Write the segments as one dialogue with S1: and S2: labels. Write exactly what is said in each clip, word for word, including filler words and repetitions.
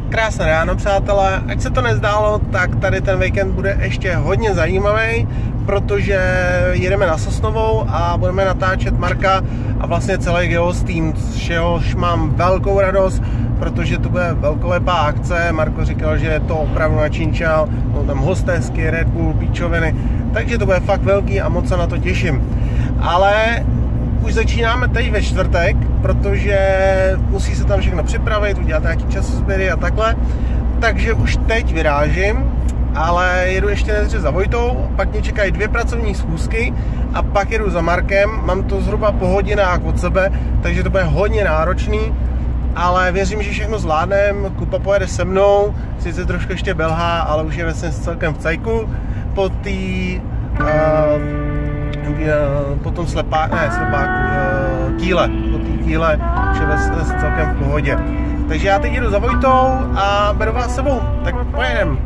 S1: Krásné ráno, přátelé. Ať se to nezdálo, tak tady ten víkend bude ještě hodně zajímavý, protože jedeme na Sosnovou a budeme natáčet Marka a vlastně celý Geos tým, z čehož mám velkou radost, protože to bude velkolepá akce. Marko říkal, že je to opravdu načinčal, jsou tam hostesky, Red Bull, píčoviny, takže to bude fakt velký a moc se na to těším. Ale už začínáme teď ve čtvrtek, protože musí se tam všechno připravit, udělat nějaký časozběry a takhle. Takže už teď vyrážím, ale jedu ještě nejdřív za Vojtou, pak mě čekají dvě pracovní schůzky a pak jedu za Markem. Mám to zhruba po hodinách od sebe, takže to bude hodně náročný, ale věřím, že všechno zvládnem. Kuba pojede se mnou, sice trošku ještě belhá, ale už je vlastně celkem v cajku. Po té uh, po tom slepáku, ne slepáku, kýle, po té kýle už je vlastně celkem v pohodě. Takže já teď jdu za Vojtou a beru vás sebou, tak pojedem.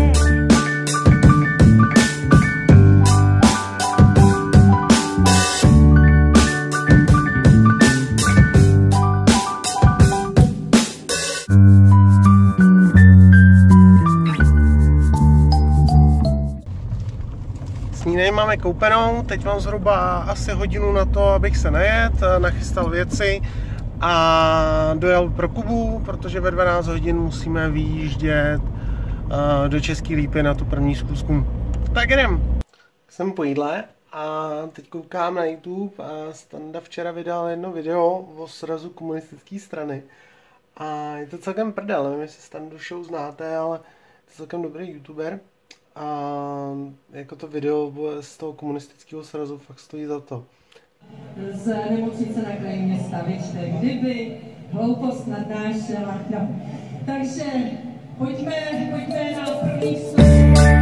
S1: Snídaní máme koupenou, teď mám zhruba asi hodinu na to, abych se najet, nachystal věci a dojel pro Kubu, protože ve dvanáct hodin musíme vyjíždět do České Lípy na tu první schůzku. Tak jdem. Jsem po jídle a teď koukám na YouTube a Standa včera vydal jedno video o srazu komunistické strany. A je to celkem prdel, nevím, jestli Standu Show znáte, ale je to celkem dobrý youtuber. A jako to video z toho komunistického srazu fakt stojí za to.
S2: Z nemocnice na kraji města, vyčte, kdyby hloupost nadnášela. No. Takže pojďme, pojďme na první stůl.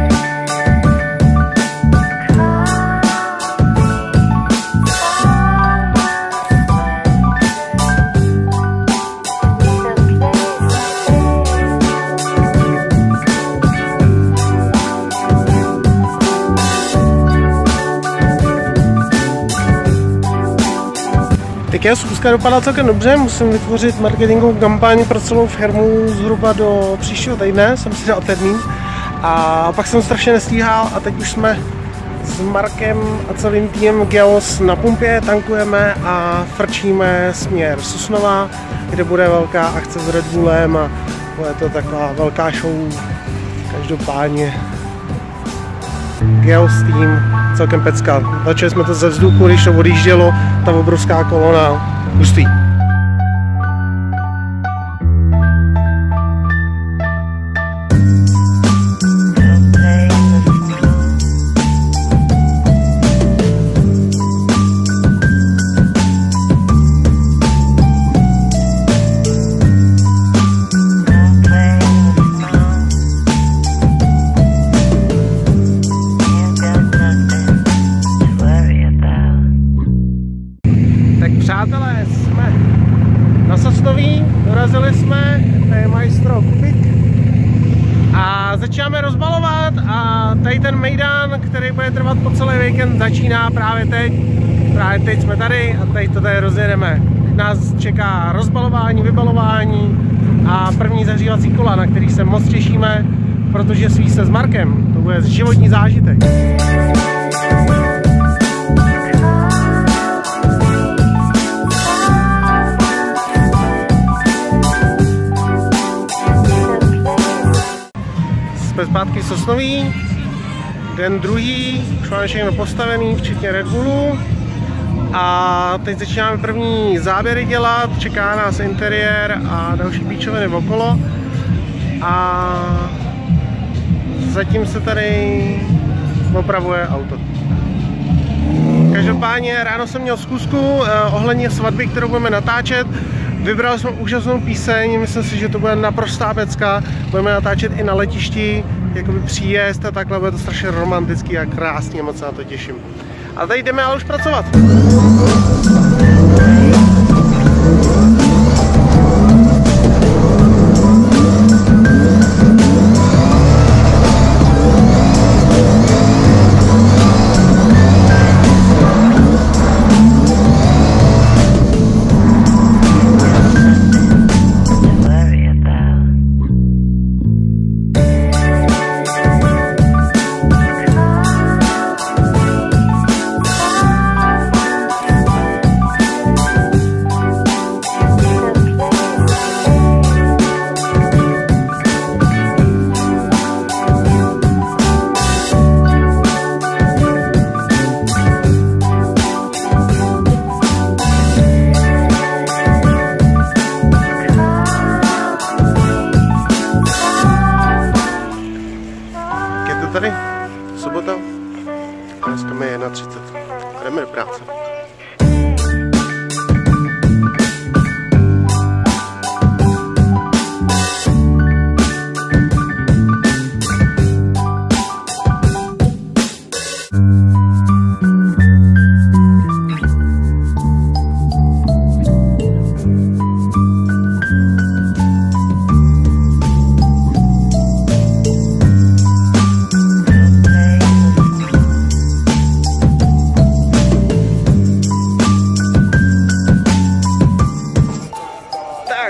S1: Tak já schůzka dopadla celkem dobře, musím vytvořit marketingovou kampaň pro celou firmu zhruba do příštího týdne, jsem si dal termín a pak jsem strašně nestíhal a teď už jsme s Markem a celým týmem Geos na pumpě, tankujeme a frčíme směr Sosnova, kde bude velká akce s Red Bullem a bude to taková velká show. Každopádně Geos tým celkem pecka. Začali jsme to ze vzduchu, když to odjíždělo, ta obrovská kolona. Hustý. Přátelé, jsme na Sosnoví, dorazili jsme, tady je majstro Kubik a začínáme rozbalovat a tady ten mejdan, který bude trvat po celý víkend, začíná právě teď. Právě teď jsme tady a tady to tady rozjedeme. Teď nás čeká rozbalování, vybalování a první zahřívací kola, na který se moc těšíme, protože sví se s Markem, to bude životní zážitek. Jsme zpátky v Sosnoví, den druhý, už máme všechno postavený, včetně Red Bullu a teď začínáme první záběry dělat, čeká nás interiér a další píčoviny okolo a zatím se tady opravuje auto. Každopádně ráno jsem měl zkusku eh, ohledně svatby, kterou budeme natáčet. Vybrali jsme úžasnou píseň, myslím si, že to bude naprostá pecka. Budeme natáčet i na letišti, jakoby příjezd a takhle, bude to strašně romantický a krásný, moc se na to těším. A tady jdeme ale už pracovat.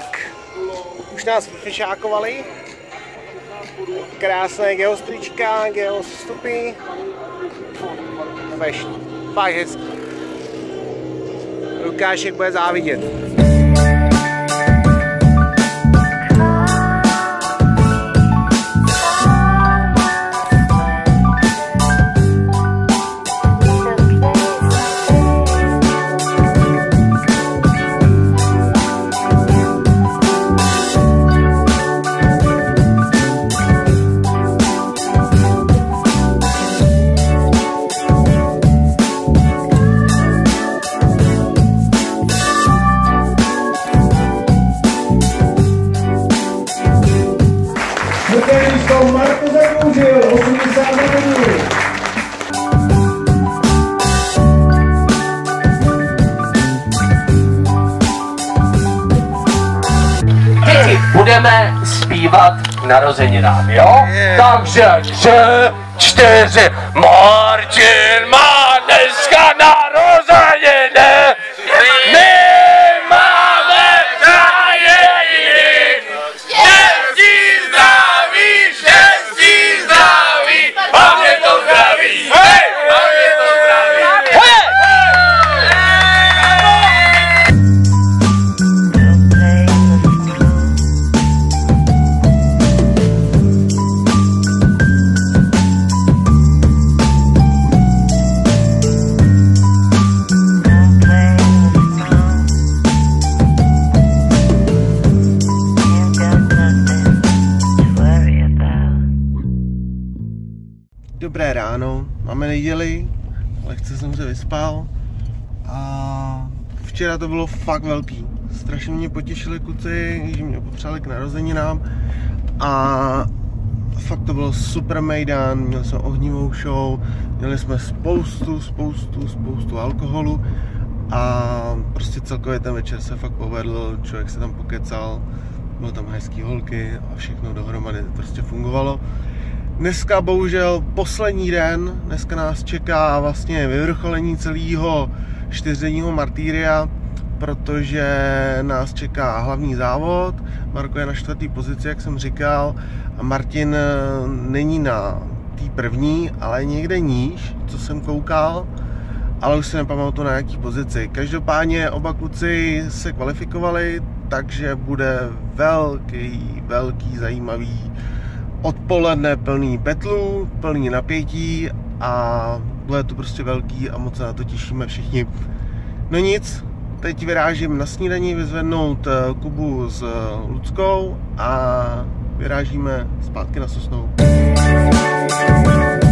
S1: Tak, už nás vyfešákovali. Krásné geostrička, geostupy. Fešť, fakt hezký. Lukášek bude závidět.
S3: Marko zakouřil, osmdesát minut.
S4: Děti, budeme zpívat k narozeninám, jo? Yeah. Takže tři, čtyři, Martin má dneska narozeniny, my máme narozeniny, štěstí, zdraví, štěstí, zdraví, hlavně to zdraví, hej, hlavně to zdraví, hej!
S1: Dobré ráno, máme neděli, lehce jsem se vyspal a včera to bylo fakt velký. Strašně mě potěšili kluci, že mě popřáli k narozeninám a fakt to bylo super mejdan, měli jsme ohnivou show, měli jsme spoustu, spoustu, spoustu alkoholu a prostě celkově ten večer se fakt povedl, člověk se tam pokecal, bylo tam hezký holky a všechno dohromady prostě fungovalo. Dneska bohužel poslední den, dneska nás čeká vlastně vyvrcholení celého čtyřdenního martýria, protože nás čeká hlavní závod, Marko je na čtvrtý pozici, jak jsem říkal, a Martin není na té první, ale někde níž, co jsem koukal, ale už si nepamatuju na jaký pozici. Každopádně oba kluci se kvalifikovali, takže bude velký, velký, zajímavý odpoledne plný betlů, plný napětí a bude to prostě velký a moc se na to těšíme všichni. No nic, teď vyrážím na snídani vyzvednout Kubu s Luckou a vyrážíme zpátky na Sosnovu.